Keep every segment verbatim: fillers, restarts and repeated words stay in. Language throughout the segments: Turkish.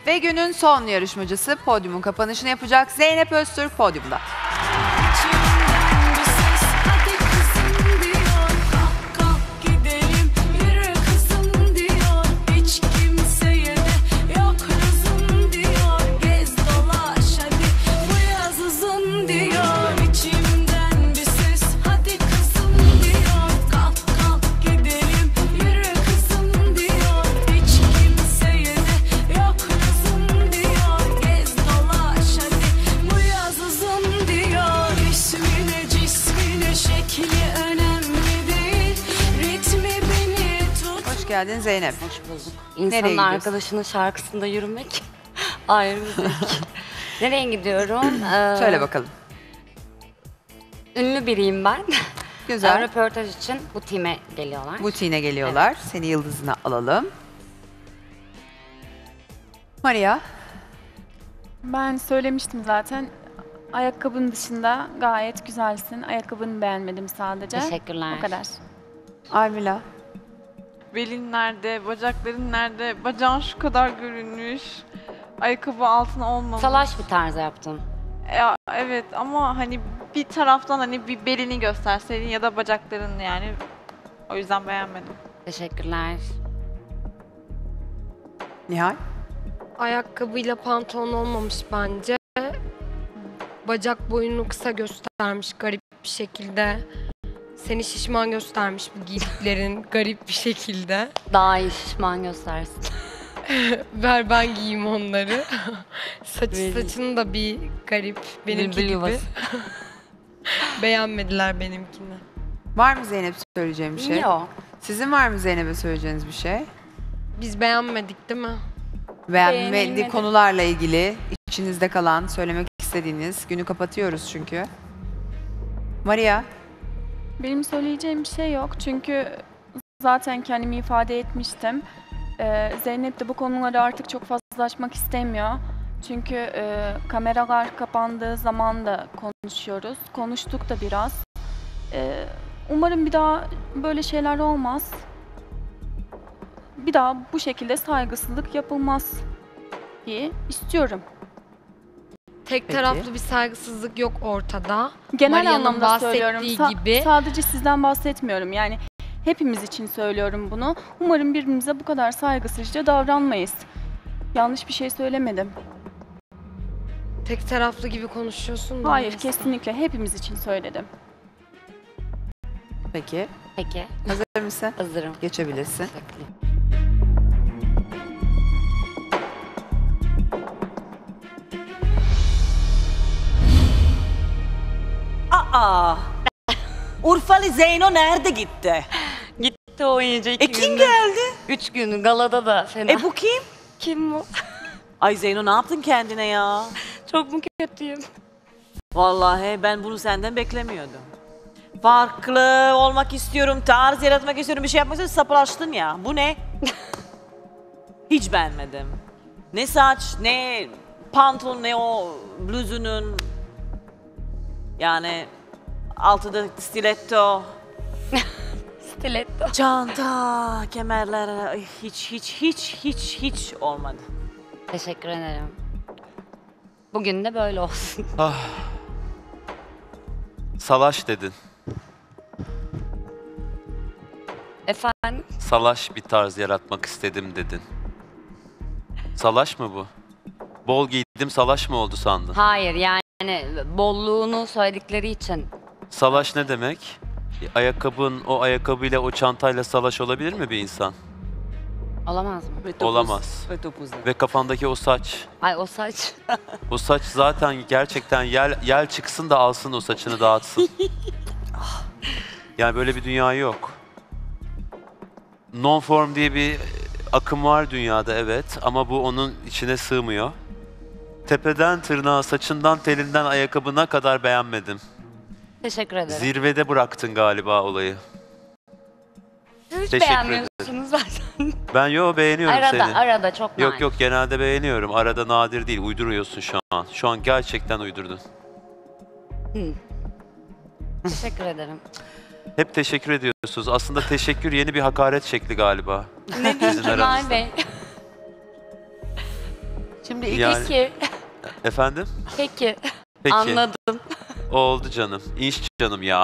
Ve günün son yarışmacısı podyumun kapanışını yapacak Zeynep Öztürk podyumda. Hoş geldin Zeynep. Hoş bulduk. İnsanın arkadaşının şarkısında yürümek ayrı bir zevk. Nereye gidiyorum? Ee, Söyle bakalım. Ünlü biriyim ben. Güzel. Röportaj için butiğime geliyorlar. Butiğine geliyorlar. Evet. Seni yıldızına alalım. Maria. Ben söylemiştim zaten. Ayakkabının dışında gayet güzelsin. Ayakkabını beğenmedim sadece. Teşekkürler. O kadar. Armila. Belin nerede, bacakların nerede? Bacağın şu kadar görünmüş. Ayakkabı altına olmamış. Salaş bir tarzı yaptım. Ya, evet ama hani bir taraftan hani bir belini gösterseydin ya da bacaklarını yani. O yüzden beğenmedim. Teşekkürler. Nihal. Ayakkabıyla pantolon olmamış bence. Bacak boyunu kısa göstermiş garip bir şekilde. Seni şişman göstermiş bu giydiklerin garip bir şekilde. Daha iyi şişman göstersin. Ver ben giyeyim onları. Saçı saçın da bir garip benimki Bülbül gibi. yuvası. Beğenmediler benimkini. Var mı Zeynep söyleyeceğim bir şey? Yok. Sizin var mı Zeynep'e söyleyeceğiniz bir şey? Biz beğenmedik değil mi? Beğenmediği Beğenilmedi. konularla ilgili içinizde kalan, söylemek istediğiniz, günü kapatıyoruz çünkü. Maria. Benim söyleyeceğim bir şey yok. Çünkü zaten kendimi ifade etmiştim. Ee, Zeynep de bu konuları artık çok fazla açmak istemiyor. Çünkü e, kameralar kapandığı zaman da konuşuyoruz. Konuştuk da biraz. Ee, umarım bir daha böyle şeyler olmaz. Bir daha bu şekilde saygısızlık yapılmaz diye istiyorum. Tek Peki. taraflı bir saygısızlık yok ortada. Genel Maria'nın anlamda söylüyorum. bahsettiği Sa- gibi. Sadece sizden bahsetmiyorum. Yani hepimiz için söylüyorum bunu. Umarım birbirimize bu kadar saygısızca davranmayız. Yanlış bir şey söylemedim. Tek taraflı gibi konuşuyorsun da. Hayır, neyse. kesinlikle hepimiz için söyledim. Peki. Peki. Hazır mısın? Hazırım. Geçebilirsin. Teşekkürler. Aa! Urfalı Zeyno nerede gitti? Gitti o iyice iki E kim günde. geldi? Üç gün galada da fena. E bu kim? Kim bu? Ay Zeyno ne yaptın kendine ya? Çok mu kötüyüm? Vallahi ben bunu senden beklemiyordum. Farklı olmak istiyorum, tarz yaratmak istiyorum, bir şey yapmak istiyorum, sapılaştın ya. Bu ne? Hiç beğenmedim. Ne saç, ne pantolon, ne o bluzunun. Yani altıda stiletto. Stiletto. Çanta, kemerler, ay, hiç hiç hiç hiç hiç olmadı. Teşekkür ederim. Bugün de böyle olsun. Ah. Salaş dedin. Efendim? Salaş bir tarz yaratmak istedim dedin. Salaş mı bu? Bol giydim salaş mı oldu sandın? Hayır yani bolluğunu söyledikleri için. Salaş ne demek? Ayakkabın o ayakkabıyla o çantayla salaş olabilir mi bir insan? Olamaz mı? Ve topuz, Olamaz. Ve topuzlu. Ve kafandaki o saç. Ay o saç. O saç zaten gerçekten yel, yel çıksın da alsın o saçını dağıtsın. Yani böyle bir dünya yok. Non-form diye bir akım var dünyada evet ama bu onun içine sığmıyor. Tepeden tırnağa, saçından telinden ayakkabına kadar beğenmedim. Teşekkür ederim. Zirvede bıraktın galiba olayı. Siz hiç Teşekkür beğenmiyorsunuz zaten. Ben yo beğeniyorum Arada, seni. arada çok nadir. Yok yok genelde beğeniyorum. Arada nadir değil. Uyduruyorsun şu an. Şu an gerçekten uydurdun. Hı. Teşekkür ederim. Hep teşekkür ediyorsunuz. Aslında teşekkür yeni bir hakaret şekli galiba. Ne Sizin Kemal aranızda. Bey? Şimdi ilk Yani- peki, Efendim? peki. Peki. Anladım. Oldu canım. İş canım ya.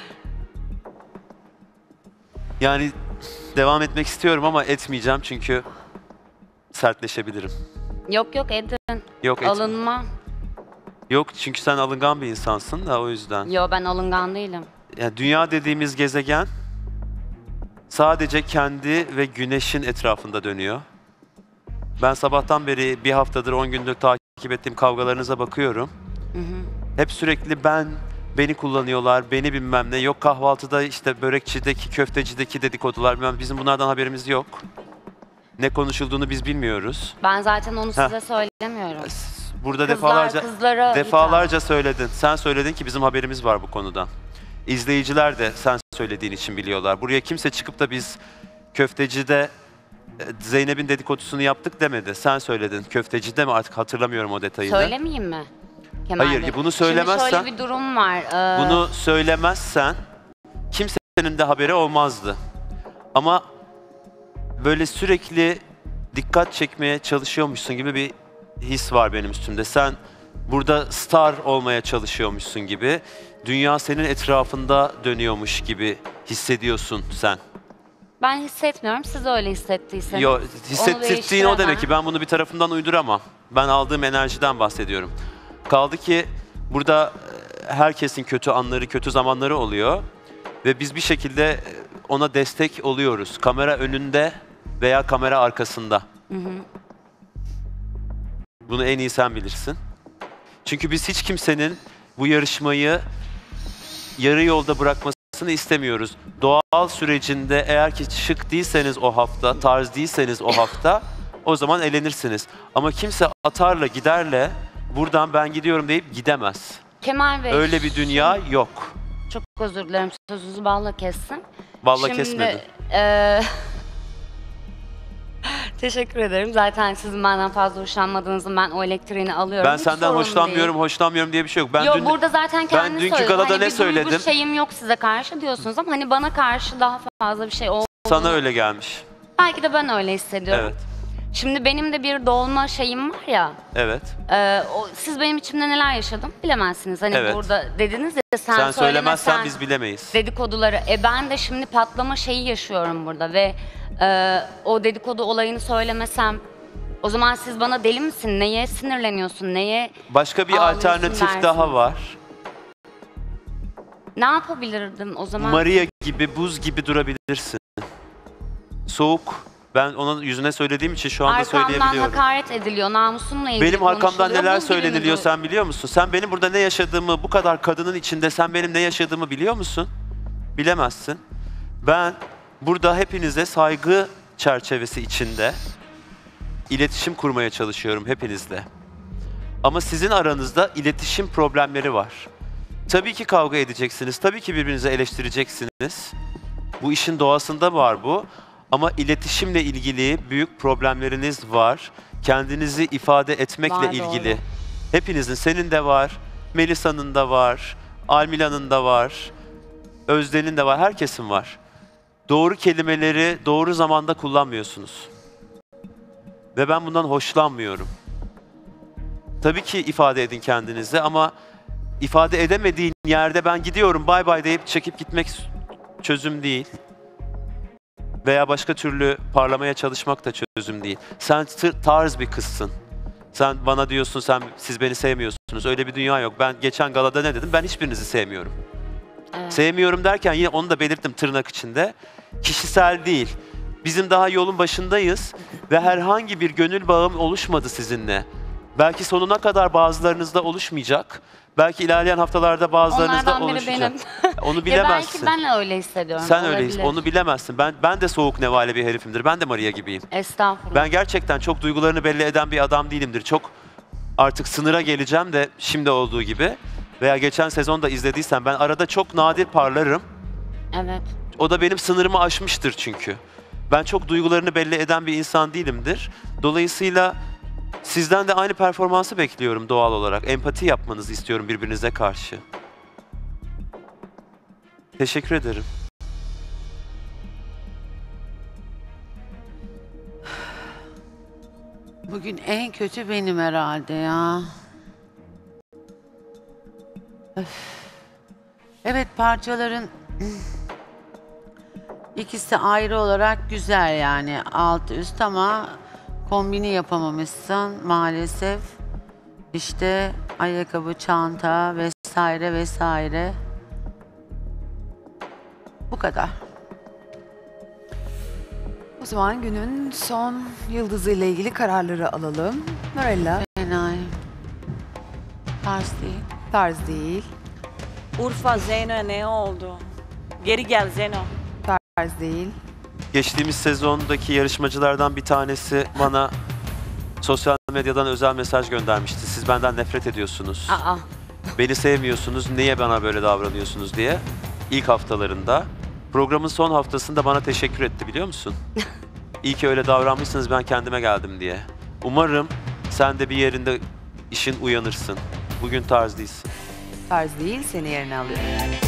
Yani devam etmek istiyorum ama etmeyeceğim çünkü sertleşebilirim. Yok yok edin. Yok etme. Alınma. Yok çünkü sen alıngan bir insansın da o yüzden. Yo ben alıngan değilim. Yani dünya dediğimiz gezegen sadece kendi ve güneşin etrafında dönüyor. Ben sabahtan beri bir haftadır, on gündür takip ettiğim kavgalarınıza bakıyorum. Hı hı. Hep sürekli ben, beni kullanıyorlar, beni bilmem ne. Yok kahvaltıda işte börekçideki, köftecideki dedikodular bilmem. Bizim bunlardan haberimiz yok. Ne konuşulduğunu biz bilmiyoruz. Ben zaten onu Heh. size söylemiyorum. Burada Kızlar defalarca kızlara defalarca söyledin. Sen söyledin ki bizim haberimiz var bu konudan. İzleyiciler de sen söylediğin için biliyorlar. Buraya kimse çıkıp da biz köftecide e, Zeynep'in dedikodusunu yaptık demedi. Sen söyledin. Köftecide mi artık hatırlamıyorum o detayını. Söylemeyeyim mi? Kemal Hayır, Bey? bunu söylemezsen- Şimdi şöyle bir durum var. Ee, Bunu söylemezsen kimsenin de haberi olmazdı. Ama böyle sürekli dikkat çekmeye çalışıyormuşsun gibi bir his var benim üstümde. Sen burada star olmaya çalışıyormuşsun gibi. Dünya senin etrafında dönüyormuş gibi hissediyorsun sen. Ben hissetmiyorum. Siz öyle hissettiyseniz. Yo, onu hissettirdiğin o demek değiştiremem. ki ben bunu bir tarafından uyduramam. Ben aldığım enerjiden bahsediyorum. Kaldı ki burada e, herkesin kötü anları, kötü zamanları oluyor. Ve biz bir şekilde e, ona destek oluyoruz. Kamera önünde veya kamera arkasında. Hı hı. Bunu en iyi sen bilirsin. Çünkü biz hiç kimsenin bu yarışmayı yarı yolda bırakmasını istemiyoruz. Doğal sürecinde eğer ki şık değilseniz o hafta, tarz değilseniz o hafta o zaman elenirsiniz. Ama kimse atarla giderle buradan ben gidiyorum deyip gidemez. Kemal Bey. Öyle bir dünya yok. Çok özür dilerim. Sözünüzü balla kessin. Vallahi Şimdi, kesmedin. eee, teşekkür ederim. Zaten sizin benden fazla hoşlanmadığınızın ben o elektriğini alıyorum. Ben Hiç senden sorun hoşlanmıyorum, değil. hoşlanmıyorum diye bir şey yok. Ben Yok dün burada zaten kendiniz dünkü söylediniz. galada hani ne bir söyledim? duygu şeyim yok size karşı diyorsunuz ama hani bana karşı daha fazla bir şey oldu. sana öyle gelmiş. Belki de ben öyle hissediyorum. Evet. Şimdi benim de bir dolma şeyim var ya. Evet. e, o, siz benim içimde neler yaşadım bilemezsiniz. Hani Evet. burada dediniz ya sen, Sen söylemezsen söylemezsen biz bilemeyiz. dedikoduları. E ben de şimdi patlama şeyi yaşıyorum burada ve e, o dedikodu olayını söylemesem o zaman siz bana deli misin? Neye sinirleniyorsun? Neye Başka bir ağlıyorsun alternatif dersiniz. daha var. ne yapabilirdim o zaman? Maria gibi, buz gibi durabilirsin. Soğuk. Ben onun yüzüne söylediğim için şu anda Arkamdan söyleyebiliyorum. hakaret ediliyor, namusumla ilgili Benim arkamdan konuşuluyor. neler Bu gibi mi söyleniliyor bu? sen biliyor musun? Sen benim burada ne yaşadığımı, bu kadar kadının içinde sen benim ne yaşadığımı biliyor musun? Bilemezsin. Ben burada hepinize saygı çerçevesi içinde iletişim kurmaya çalışıyorum hepinizle. Ama sizin aranızda iletişim problemleri var. Tabii ki kavga edeceksiniz, tabii ki birbirinizi eleştireceksiniz. Bu işin doğasında var bu. Ama iletişimle ilgili büyük problemleriniz var. Kendinizi ifade etmekle Var, ilgili. doğru. Hepinizin, senin de var, Melisa'nın da var, Almila'nın da var, Özden'in de var, herkesin var. Doğru kelimeleri doğru zamanda kullanmıyorsunuz. Ve ben bundan hoşlanmıyorum. Tabii ki ifade edin kendinizi ama ifade edemediğin yerde ben gidiyorum bay bay deyip çekip gitmek çözüm değil. Veya başka türlü parlamaya çalışmak da çözüm değil. Sen tır- tarz bir kızsın. Sen bana diyorsun sen siz beni sevmiyorsunuz. Öyle bir dünya yok. Ben geçen galada ne dedim? Ben hiçbirinizi sevmiyorum. Evet. Sevmiyorum derken yine onu da belirttim tırnak içinde. Kişisel değil. Bizim daha yolun başındayız ve herhangi bir gönül bağım oluşmadı sizinle. Belki sonuna kadar bazılarınızda oluşmayacak. Belki ilerleyen haftalarda bazılarınızda Onlardan biri oluşacak. benim. Onu Ya bilemezsin. belki ben öyle hissediyorum. Sen olabilir. öyleyiz. Onu bilemezsin. Ben ben de soğuk nevale bir herifimdir. Ben de Maria gibiyim. Estağfurullah. Ben gerçekten çok duygularını belli eden bir adam değilimdir. Çok artık sınıra geleceğim de şimdi olduğu gibi. Veya geçen sezon da izlediysen ben arada çok nadir parlarım. Evet. O da benim sınırımı aşmıştır çünkü. Ben çok duygularını belli eden bir insan değilimdir. Dolayısıyla sizden de aynı performansı bekliyorum doğal olarak. Empati yapmanızı istiyorum birbirinize karşı. Teşekkür ederim. Bugün en kötü benim herhalde ya. Öf. Evet, parçaların ikisi ayrı olarak güzel yani alt üst ama kombini yapamamışsın maalesef. İşte ayakkabı, çanta vesaire vesaire. Bu kadar. O zaman günün son yıldızıyla ilgili kararları alalım. Nurella, Fenay. Tarz değil. tarz değil, Urfa Zeyno ne oldu? Geri gel Zeyno. tarz değil, Geçtiğimiz sezondaki yarışmacılardan bir tanesi bana sosyal medyadan özel mesaj göndermişti. Siz benden nefret ediyorsunuz. Aa, Beni sevmiyorsunuz, niye bana böyle davranıyorsunuz diye. İlk haftalarında. Programın son haftasında bana teşekkür etti, biliyor musun? İyi ki öyle davranmışsınız, ben kendime geldim diye. Umarım sen de bir yerinde işin uyanırsın. Bugün tarz değilsin. tarz değil, seni yerine alıyorum.